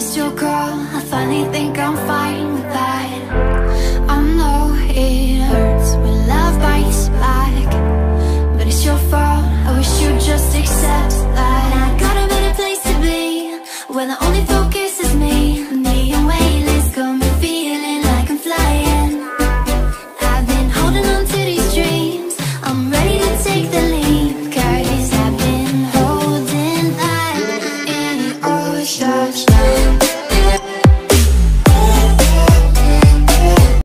missed your call. I finally think I'm fine.